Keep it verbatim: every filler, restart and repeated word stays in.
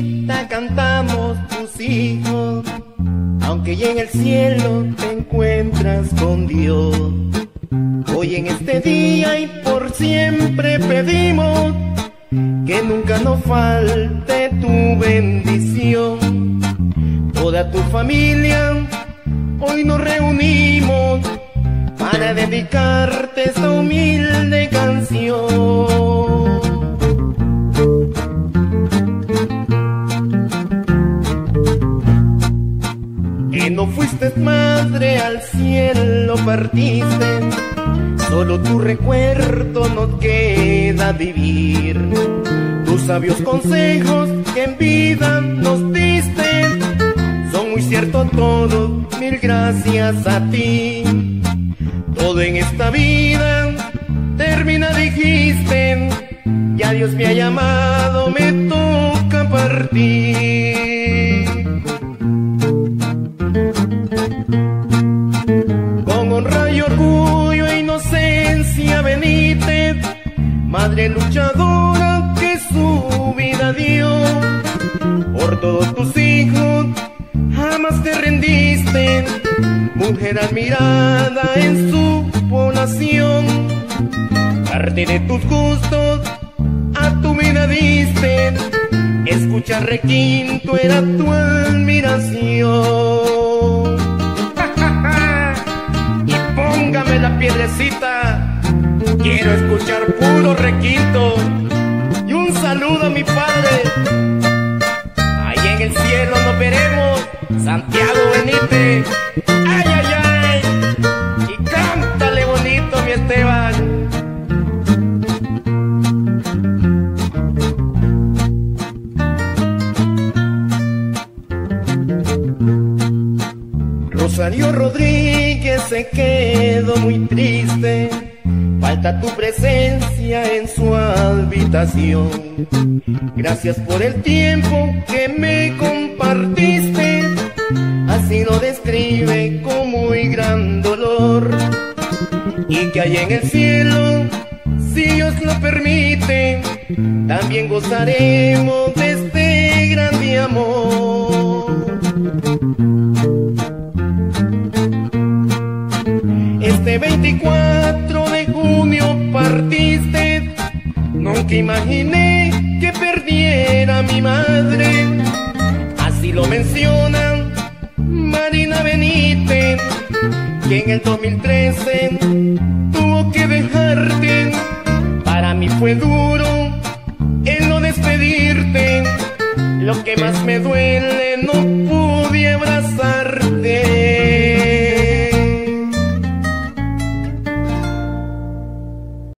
ahorita cantamos tus hijos, aunque ya en el cielo te encuentras con Dios. Hoy en este día y por siempre pedimos que nunca nos falte tu bendición. Toda tu familia hoy nos reunimos para dedicarte esta humilde canción. Que no fuiste madre, al cielo partiste, solo tu recuerdo nos queda vivir. Tus sabios consejos que en vida nos diste son muy ciertos todos, mil gracias a ti. Todo en esta vida termina, dijiste, ya Dios me ha llamado, me toca partir. Con honra y orgullo e inocencia venite, madre luchadora que su vida dio. Por todos tus hijos jamás te rendiste, mujer admirada en su población. Parte de tus gustos a tu vida diste, escuchar requinto era tu admiración. Y póngame la piedrecita, quiero escuchar puro requinto. Y un saludo a mi padre, ahí en el cielo nos veremos, Santiago Benítez. Ay, ay, ay, y cántale bonito, mi Esteban. Rosario Rodríguez se quedó muy triste, falta tu presencia en su habitación. Gracias por el tiempo que me compartiste, así lo describe con muy gran dolor. Y que allá en el cielo, si Dios lo permite, también gozaremos de este grande amor. Este veinticuatro de junio partiste, nunca imaginé que perdiera a mi madre. Así lo mencionan Marina Benítez, que en el dos mil trece tuvo que dejarte. Para mí fue duro el no despedirte, lo que más me duele no pude abrazar.